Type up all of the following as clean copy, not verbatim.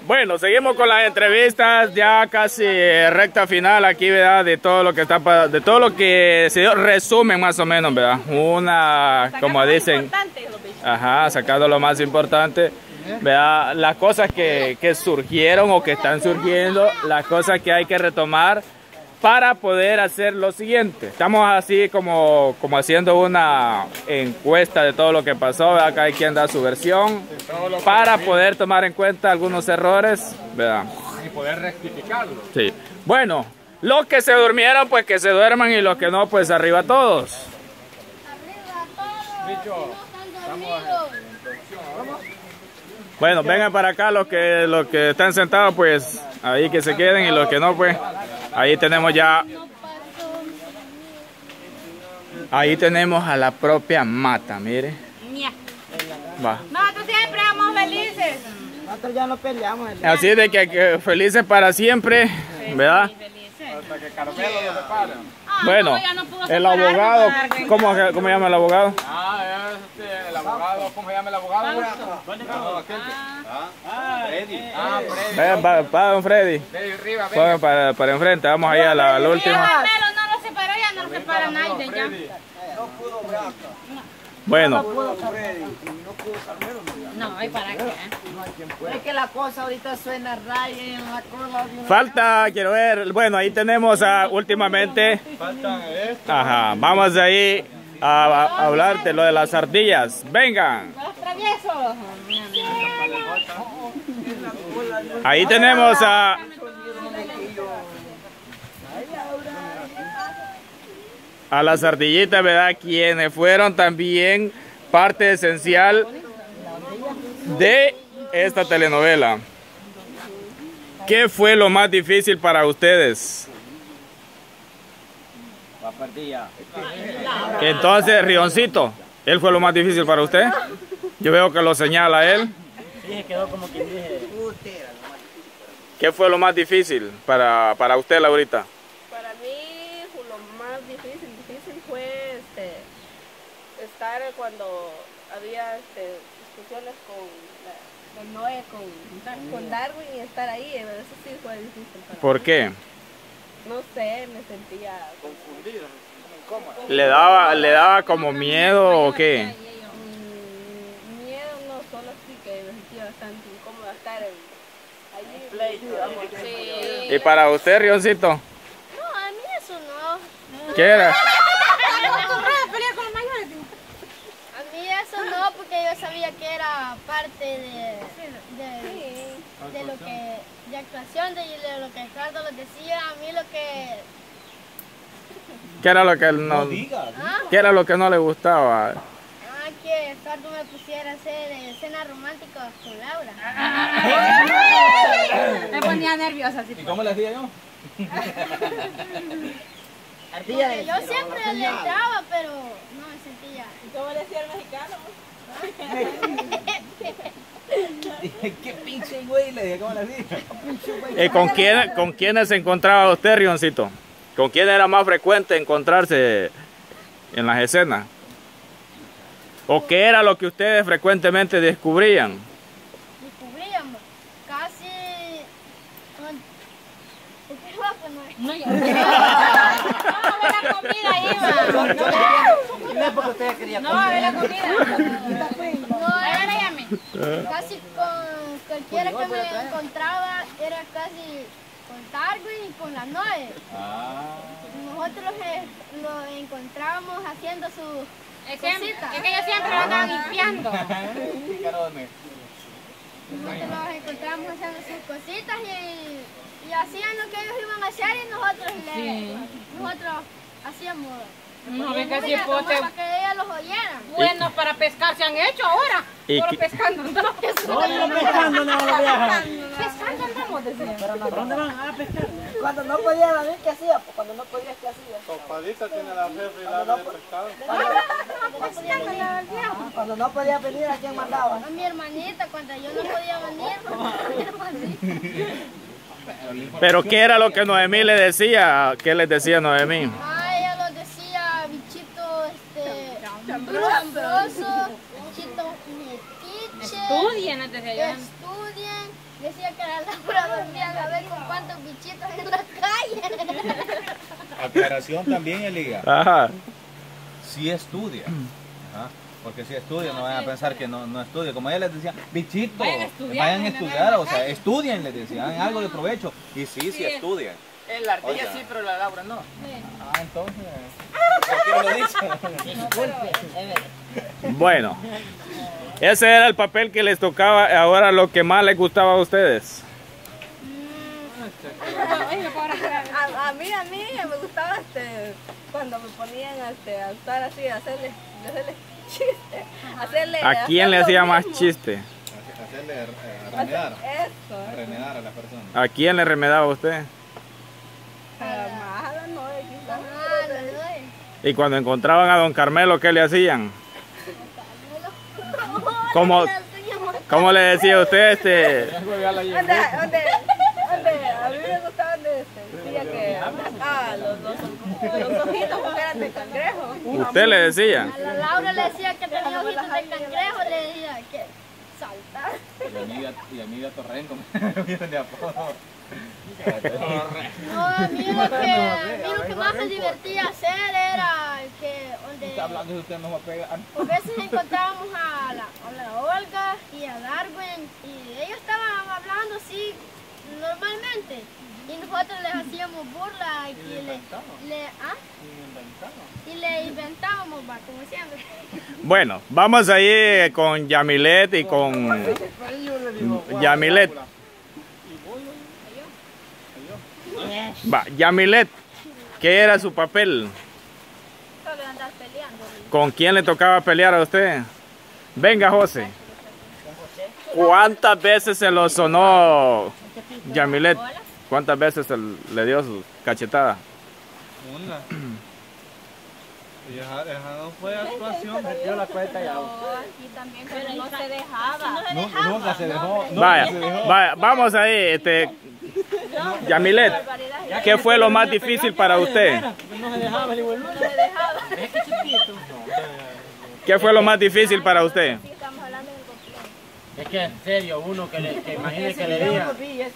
Bueno, seguimos con las entrevistas, ya casi recta final aquí, ¿verdad? De todo lo que está, de todo lo que se dio, resumen más o menos, ¿verdad? Una, como dicen, ajá, sacando lo más importante, ¿verdad? Las cosas que surgieron o que están surgiendo, las cosas que hay que retomar para poder hacer lo siguiente. Estamos así como haciendo una encuesta de todo lo que pasó, ¿verdad? Cada quien da su versión para poder tomar en cuenta algunos errores, ¿verdad? Y poder rectificarlo. Sí. Bueno, los que se durmieron, pues que se duerman, y los que no, pues arriba todos. Arriba todos. Bicho, estamos en producción. Bueno, vengan para acá los que están sentados, pues ahí que se queden, y los que no, pues ahí tenemos ya. Ahí tenemos a la propia Mata, mire. Va. Nosotros siempre somos felices. Nosotros ya no peleamos. Así de que felices para siempre, ¿verdad? Hasta que Carmelo lo separe. Bueno, el abogado, ¿cómo llama el abogado? El abogado, ¿cómo se llama el abogado? Freddy. Freddy. Va don Freddy. Freddy arriba, Pongan para enfrente, vamos ahí a la última. Carmelo no lo separó, ya no lo separa nadie ya. Bueno, No, ¿y para qué? Es que la cosa ahorita suena raya en la cola. falta, quiero ver, bueno, ahí tenemos últimamente, ajá, vamos de ahí a hablar de lo de las ardillas. Vengan. Los traviesos. Ahí tenemos a las ardillitas, ¿verdad? Quienes fueron también parte esencial de esta telenovela. ¿Qué fue lo más difícil para ustedes? Entonces, Rioncito, ¿él fue lo más difícil para usted? Yo veo que lo señala él. Sí, quedó como quien dije. ¿Qué fue lo más difícil para usted, Laurita? Para mí lo más difícil fue estar cuando había discusiones con Noé, con Darwin, y estar ahí. Eso sí fue difícil para ¿Por mí. qué? No sé, me sentía confundida. ¿Le daba como miedo o qué? Miedo no, solo sí que me sentía bastante incómoda estar allí. Sí. ¿Y para usted, Rioncito? No, a mí eso no. ¿Qué era? A mí eso no, porque yo sabía que era parte de lo que, de actuación, de lo que Ricardo lo decía. A mí lo que... ¿Qué era lo que no, qué era lo que no le gustaba? Que Ricardo me pusiera a hacer escenas románticas con Laura. Me ponía nerviosa. ¿Y cómo le hacía yo? Porque yo siempre le entraba, pero no me sentía. ¿Y cómo le decía el mexicano? ¿Qué pinche güey le dije? ¿Cómo le hacía? ¿Con quiénes se encontraba usted, Rioncito? ¿Con quién era más frecuente encontrarse en las escenas? ¿O qué era lo que ustedes frecuentemente descubrían? Descubríamos casi... ¿Qué va a poner? No, yo no, a ver la comida iba. No es porque usted quería No, a ver la comida. No, casi con cualquiera que me encontraba era casi con Darwin y con la Noe. Nosotros lo encontrábamos haciendo sus cositas. Es que yo siempre lo andaba limpiando. Nosotros los encontrábamos haciendo sus cositas y hacían lo que ellos iban a hacer, y nosotros hacíamos No, ven que si música pote. para que ellos los oyeran. Bueno, para pescar se han hecho ahora. ¿Y Solo qué- pescando. No, no pescando, no, no viajan. Pescando andamos, decía. ¿Por dónde van? A pescar. Cuando no podía venir, ¿qué hacía? Pues cuando no podía, ¿qué hacía? Topadita tiene la refri de pescado. Cuando no podía venir, ¿a quién mandaba? A mi hermanita, cuando yo no podía venir, ¿Pero qué era lo que Noemí le decía? ¿Qué les decía Noemí? ella los decía bichito chambroso, bichito metiche, Estudien, decía yo. estudien, Decía que la Laura dormía a ver con cuántos bichitos en la calle. Aclaración también, Elías. Ajá. Sí estudia. Ajá. Porque si estudia, no van a pensar que no estudia. Como ella les decía, bichitos, vayan a estudiar, o sea, estudien, les decían, hagan algo de provecho. Y sí estudian. La ardilla sí, pero la Laura no. Ah, entonces, ¿por qué lo dice? Bueno, ese era el papel que les tocaba. Ahora lo que más les gustaba a ustedes. A mí me gustaba cuando me ponían a estar así, a hacerle chiste. ¿A quién le hacía más chiste? Hacerle remedar. Eso. Remedar a la persona. ¿A quién le remedaba usted? Más a la novia quizás. Ah, lo doy. Y cuando encontraban a don Carmelo, ¿qué le hacían? ¿Cómo le decía usted Donde a mí me gustaban decía que los ojitos como eran de cangrejo. ¿Usted le decía? A la Laura le decía que tenía ojitos de cangrejo, le decía que saltar. Y amiga Torrenco, me vieron de apodo. No, a mí lo que más me divertía hacer era que donde Está hablando de usted, no me pega. a veces encontrábamos a la Olga y a Darwin y ellos estaban hablando así normalmente y nosotros les hacíamos burla y le inventábamos, va, como siempre. Bueno, vamos a ir con Yamilet y con Yamilet. Va, Yamilet, ¿qué era su papel? Solo andar peleando. ¿Con quién le tocaba pelear a usted? Venga, José. ¿Cuántas veces se lo sonó Yamilet? ¿Cuántas veces le dio su cachetada? Una. Y esa no fue actuación. Metió la cuenta ya. Aquí también, pero no se dejaba. Nunca se dejó. Vaya, vamos ahí, Yamilet, ¿qué fue lo más difícil para usted? ¿Qué fue lo más difícil para usted? Es que en serio, uno que imagine que le diga.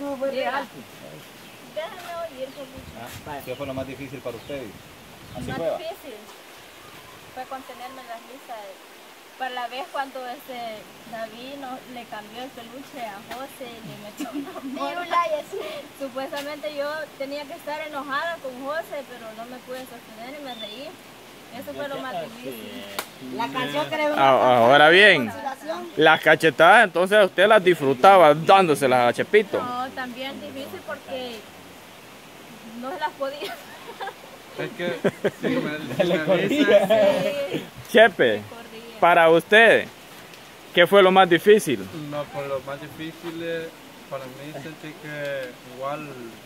¿Qué fue lo más difícil para usted? Así Más fue. difícil fue contenerme en las risas. Para la vez cuando David le cambió el peluche a José y le metió una bola. Supuestamente yo tenía que estar enojada con José, pero no me pude sostener y me reí. Eso fue lo más difícil. La canción que le Ahora bien, las cachetadas entonces usted las disfrutaba dándoselas a Chepito. No, también difícil porque no se las podía. Es que si me dice, Chepe, para usted, ¿qué fue lo más difícil? no, por lo más difícil para mí sentí que igual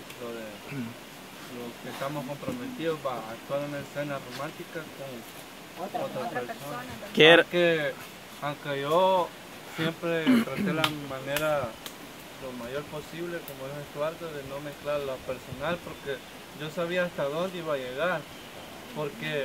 lo que estamos comprometidos para actuar en una escena romántica con otra persona. Aunque yo siempre traté la manera lo mayor posible, como es Estuardo, de no mezclar lo personal, porque yo sabía hasta dónde iba a llegar, porque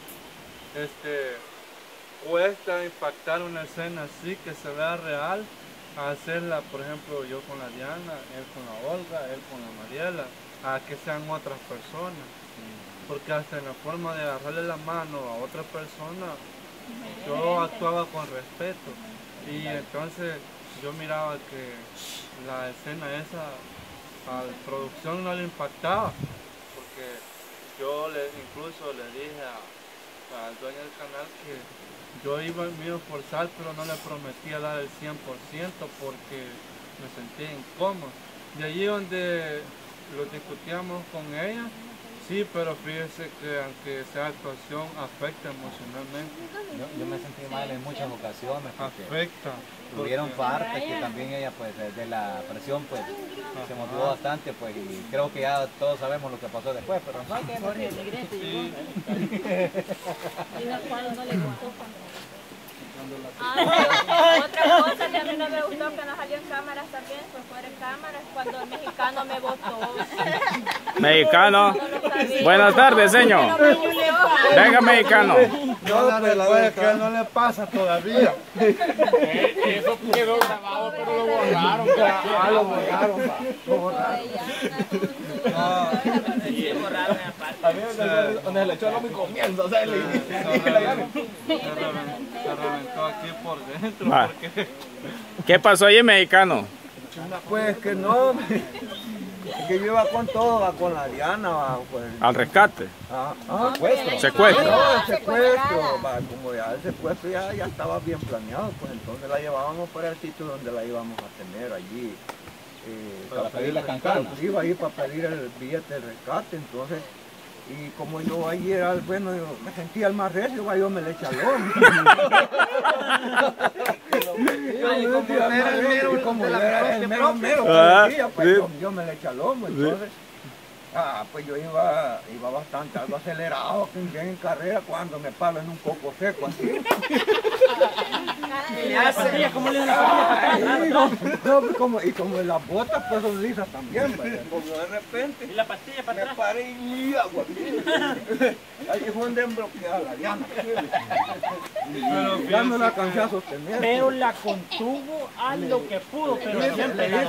cuesta impactar una escena así que se vea real, a hacerla, por ejemplo, yo con la Diana, él con la Olga, él con la Mariela, a que sean otras personas, porque hasta en la forma de agarrarle la mano a otra persona, yo actuaba con respeto, y entonces yo miraba que la escena esa a la producción no le impactaba, porque yo incluso le dije al dueño del canal que yo me iba a esforzar, pero no le prometía dar el 100% porque me sentía incómodo. De allí donde lo discutíamos con ella, sí, pero fíjese que aunque sea actuación, afecta emocionalmente. Yo me sentí mal en muchas ocasiones. Afecta. Tuvieron partes que también ella, pues, de la presión, pues, se motivó bastante, pues, y creo que ya todos sabemos lo que pasó después, pero no hay que decir. Otra cosa que a mí no me gustó que no salió en cámaras también, pues fuera en cámaras, cuando el mexicano me votó. Mexicano. Buenas tardes, señor. Venga, mexicano. todo, pero la verdad es que a él no le pasa todavía. Eso quedó grabado, pero lo borraron. Ah, lo borraron, va. Lo borraron. A mí donde le echó el lomo y comienza, o sea, Se reventó aquí por dentro. Va. Porque ¿Qué pasó ahí, mexicano? Pues que no, que yo iba con todo, va, con la Diana, va, pues. Al rescate. Secuestro. No, el secuestro, va, como ya el secuestro ya estaba bien planeado, pues entonces la llevábamos para el sitio donde la íbamos a tener allí. Para pedir la cancana. Iba a ir para pedir el billete de rescate, entonces, y como yo ahí era, bueno, yo me sentía el más recio, va, yo me le eché al lomo. Como era el mero policía, pues yo me le eché al lomo, entonces, pues yo iba bastante, algo acelerado, bien en carrera, cuando me paro en un coco seco así. Y como las botas pues son lisas también, como de repente ¿Y la pastilla para me atrás? paré y agua. Ahí fue donde embloqueaba la llama. Ya no la alcancé a sostener. Pero la contuvo a lo que pudo, pero siempre la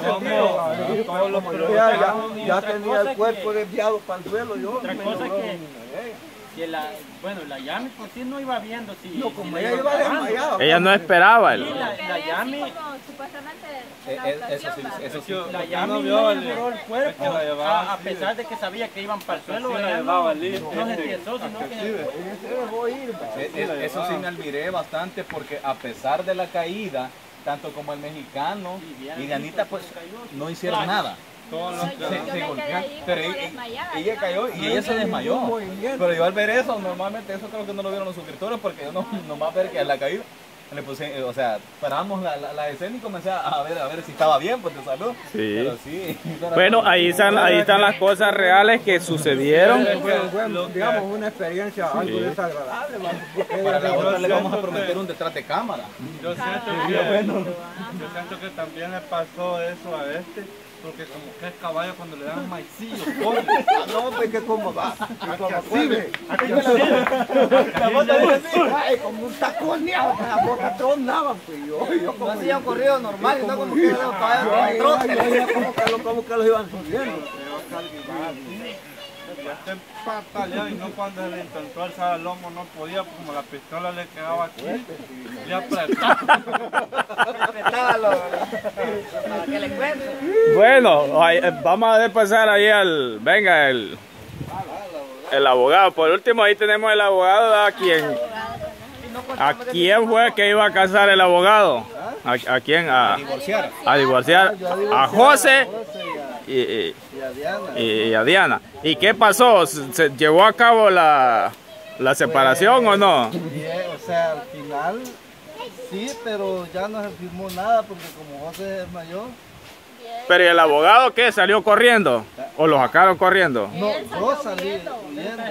Ya tenía el cuerpo desviado para el suelo. Yo Otra me cosa logró que- una- que la Yami por sí no iba viendo si... No, si como la ella iba iba agarrando. desmayada. Ella no esperaba. Y la Yami... Supuestamente Eso sí. La no Yami vio no el- agarró el cuerpo, es que la llevaba a así, pesar de que sabía que iban para el suelo, sí la ella llevaba no listo, se empezó, sino que... Se dejó ir, va. Eso sí me admiré bastante porque a pesar de la caída, tanto como el mexicano y Dianita pues no hicieron nada. Todos los que Pero ella cayó y ella se desmayó. Pero yo al ver eso, normalmente eso creo que no lo vieron los suscriptores porque yo nomás ver que a la caída le puse, o sea, paramos la escena y comencé a ver si estaba bien, pues de salud. Sí. Pero sí. Bueno, ahí están las cosas reales que sucedieron. Fue, digamos, una experiencia algo desagradable. ¿Va? Porque Para la otra le vamos a siento prometer que- un detrás de cámara. Yo siento que también le pasó eso a este, porque como que es caballo cuando le dan maicillo, pobre. no, pues que como va. Y como puede. La bota dice así. Ay, como un taconeado, que las botas tronaban, pues yo como Hacía un corrido normal y no como que los como que los iban subiendo. Ya está pataleado y no cuando se le intentó alzar el lomo no podía, como la pistola le quedaba aquí, le apretaba. Para que le cuente. Bueno, vamos a ver pasar ahí venga, el abogado. Por último, ahí tenemos el abogado. ¿A quién fue que iba a casar el abogado? ¿A quién? A divorciar. A José y a Diana. ¿Y qué pasó? ¿Se llevó a cabo la separación o no? O sea, al final sí, pero ya no se firmó nada porque como José es mayor. Pero ¿y el abogado qué? ¿Salió corriendo? ¿O lo sacaron corriendo? No, yo salí huyendo.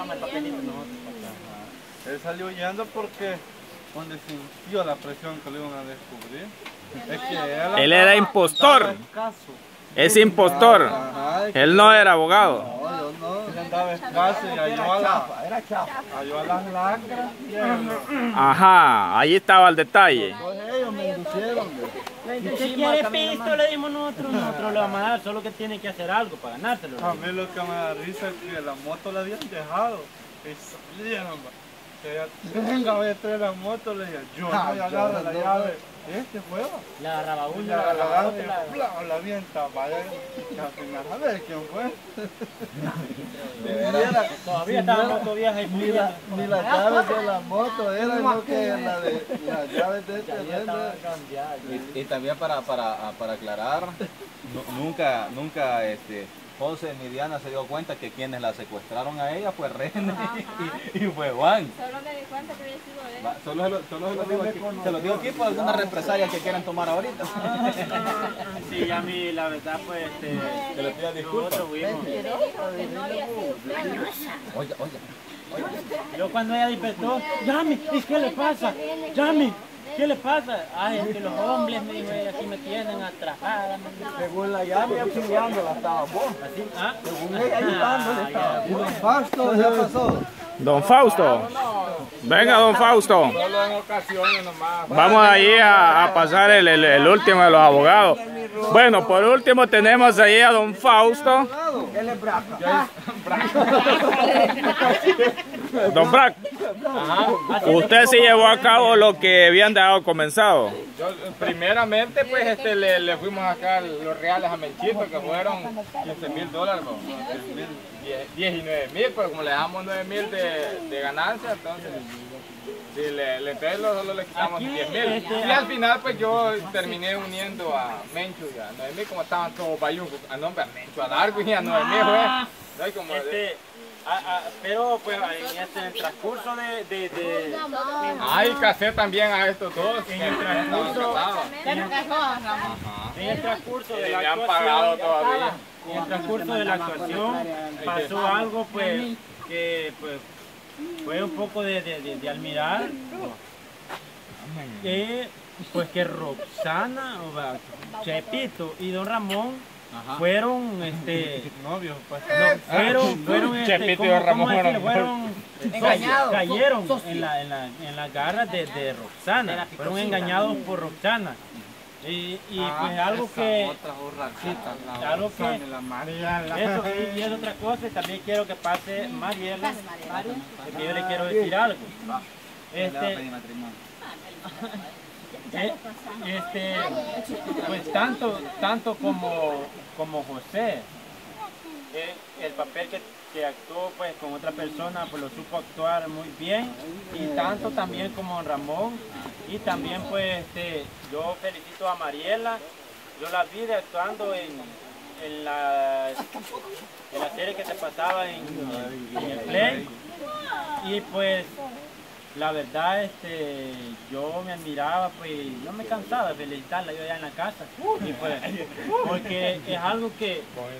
Él salió huyendo porque donde sintió la presión que le iban a descubrir. Es que Él era impostor. andaba escaso. Es impostor. Ajá, Él no era abogado. no, yo no. Él andaba escaso y halló a las lacras. Ajá, ahí estaba el detalle. Pues ellos me inducieron. Si quiere pisto, le dimos nosotros le vamos a dar, solo que tiene que hacer algo para ganárselo. A mí lo que me da risa es que la moto la habían dejado y salieron. Venga, voy a traer la moto, le dije, yo no voy a agarrar la llave. Este juego. La agarraba uno, La la agarraba agarraba otro, la y la avienta, vaya. Y al final, a ver quién fue. todavía estaba la moto vieja y Ni las llaves de la moto era, sino que las llaves de este terreno. Y también para aclarar, nunca José ni Diana se dio cuenta que quienes la secuestraron a ella fue René y fue Juan. Solo me di cuenta que había sido él. Va, solo se lo digo aquí. Se lo digo aquí por alguna represalia que quieran tomar ahorita. Sí, a mí la verdad pues Que le pidan disculpas. nosotros fuimos. Que no había sido él. Oiga. Yo cuando ella despertó, Yami, ¿y qué le pasa? Yami, ¿qué le pasa? Ay, es que los hombres, me dijo ella, aquí me tienen atrapada. Según la llave, auxiliándola estaba vos. Así, ¿ah? Según ella ayudándole estaba Y don Fausto ya pasó. Don Fausto. Venga, don Fausto. Solo en ocasiones nomás. Vamos ahí a pasar el último de los abogados. Bueno, por último tenemos ahí a don Fausto. Él es braca. Don Frank, usted sí llevó a cabo lo que habían dado comenzado. Yo, primeramente, pues le fuimos acá los reales a Menchito, que fueron $15,000, ¿no? 19,000, pero como le dejamos 9,000 de ganancia, entonces sí, entonces solo le quitamos 10,000. Y al final, pues yo terminé uniendo a Mencho y a 9,000, como estaban todos bayuncos, a nombre a Mencho, a Darwin y a 9,000, ¿no? Y como pero pues en el transcurso de y casé también a estos dos. en el transcurso de la me han pagado todavía. en el transcurso de la actuación pasó algo pues que pues fue un poco de admirar, pues que Roxana, Chepito y don Ramón fueron novios, pues. Chepito y don Ramón fueron engañados, cayeron en las garras de Roxana, fueron engañados por Roxana. Y pues algo que eso y es otra cosa. También quiero que pase Mariela, porque yo le quiero decir algo. Pues tanto como José, el papel que actuó pues con otra persona, pues lo supo actuar muy bien, y tanto también como Ramón, y también pues yo felicito a Mariela. Yo la vi actuando en la serie que se pasaba en el Play, y pues la verdad yo me admiraba, pues no me cansaba de felicitarla yo allá en la casa, y pues, porque es algo que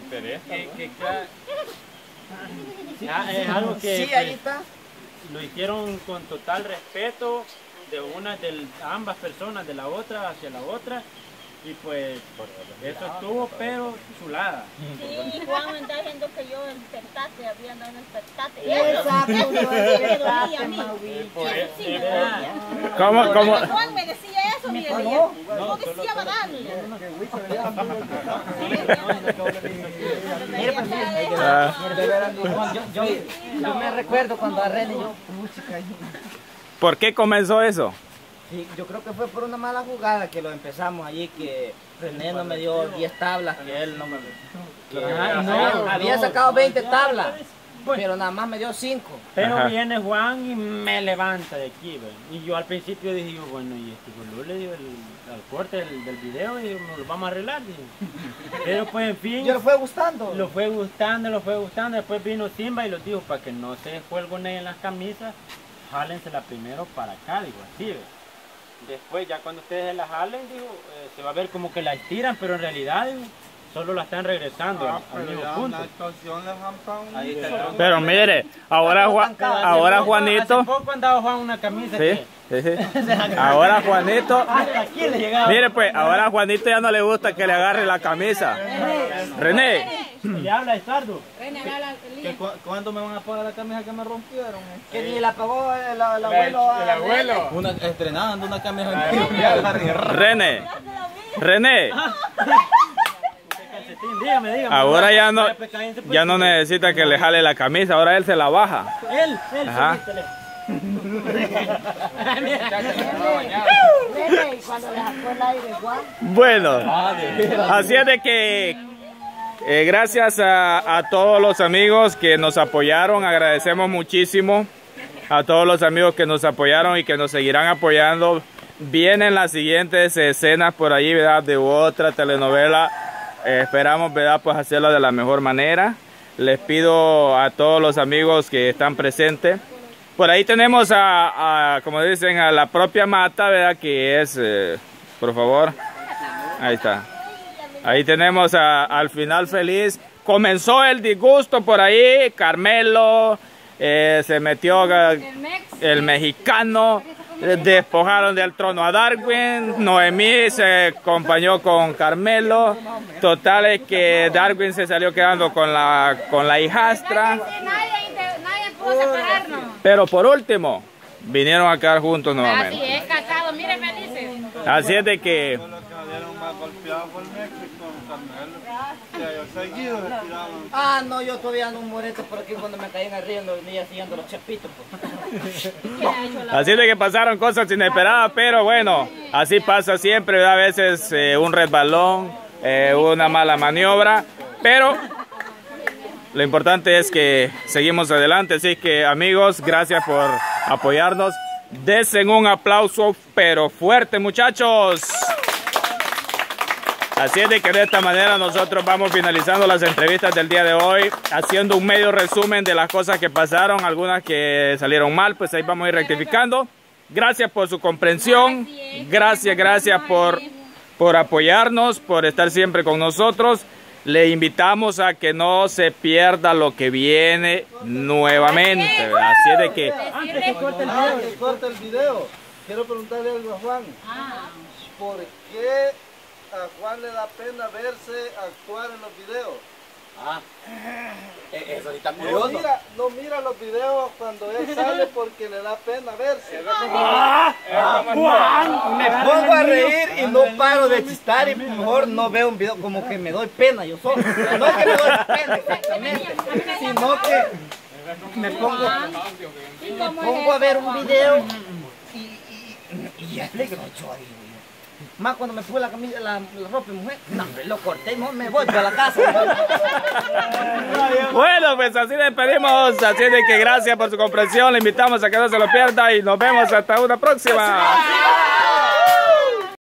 es algo que pues, lo hicieron con total respeto de ambas personas, de la otra hacia la otra. Y pues eso estuvo, pero chulada. Sí, y Juan me está diciendo que yo el petate, había dado el petate. Eso me dolía a mí. Sí, ¿Cómo? Juan me decía eso, mire, no decía darle. Yo me recuerdo cuando a René yo música. ¿Por qué comenzó eso? Sí, yo creo que fue por una mala jugada que lo empezamos allí, que René no me dio 10 tablas, que él no me había sacado 20 tablas, pero nada más me dio 5. Pero viene Juan y me levanta de aquí, ¿ve? Y yo al principio dije, bueno, y yo le digo al corte del video y nos lo vamos a arreglar. Pero pues en fin. Yo lo fue gustando. Lo fue gustando. Después vino Simba y los dijo, para que no se jueguen en las camisas, jálensela primero para acá, digo, así, ¿ve? Después ya cuando ustedes la jalen, digo, se va a ver como que la estiran, pero en realidad digo, solo la están regresando al mismo punto. Pero mire, ahora Juanito. Hace poco andaba Juan una camisa sí. Ahora Juanito. Hasta aquí le llegaba. Mire pues, ahora a Juanito ya no le gusta que le agarre la camisa. René. Le habla Estardo. ¿Cuándo me van a pagar la camisa que me rompieron? Que ni la pagó el abuelo. El abuelo. Estrenando una camisa. René. Dígame. Ahora ya no necesita que le jale la camisa, ahora él se la baja. Él. Ajá. Bueno, así es de que gracias a todos los amigos que nos apoyaron, agradecemos muchísimo a todos los amigos que nos apoyaron y que nos seguirán apoyando. Vienen las siguientes escenas por allí, ¿verdad? De otra telenovela. Esperamos, ¿verdad? Pues hacerlo de la mejor manera. Les pido a todos los amigos que están presentes. Por ahí tenemos como dicen, a la propia Mata, ¿verdad? Que es, por favor, ahí está. Ahí tenemos al final feliz. Comenzó el disgusto por ahí, Carmelo, se metió el mexicano, despojaron del trono a Darwin, Noemí se acompañó con Carmelo. Total es que Darwin se salió quedando con la hijastra. Nadie pudo separarnos. Pero por último, vinieron a quedar juntos nuevamente. Así es, casado, mire, me dice. Así es de que... Ah, no, yo todavía no muerete por aquí cuando me caí en el río, no venía siguiendo los chapitos. Pues. Así es de que pasaron cosas inesperadas, pero bueno, así pasa siempre, ¿verdad? A veces un resbalón, una mala maniobra, pero lo importante es que seguimos adelante. Así que amigos, gracias por apoyarnos. Desen un aplauso, pero fuerte, muchachos. Así es de que de esta manera nosotros vamos finalizando las entrevistas del día de hoy, haciendo un medio resumen de las cosas que pasaron, algunas que salieron mal, pues ahí vamos a ir rectificando. Gracias por su comprensión, gracias por apoyarnos, por estar siempre con nosotros. Le invitamos a que no se pierda lo que viene nuevamente, ¿verdad? Así es de que... Que corte el video. Quiero preguntarle algo a Juan. ¿Por qué a Juan le da pena verse actuar en los videos? Eso sí está curioso. No mira los videos cuando él sale porque le da pena verse. Juan, me pongo a reír y no paro de chistar y mejor no veo un video, como que me doy pena yo solo. No que me doy pena exactamente, sino que me pongo a ver un video y ya le grocho ahí. Más cuando me puse la camisa, la ropa de mujer, no, lo corté y me voy para la casa. Bueno, pues así despedimos, así de que gracias por su comprensión, le invitamos a que no se lo pierda y nos vemos hasta una próxima.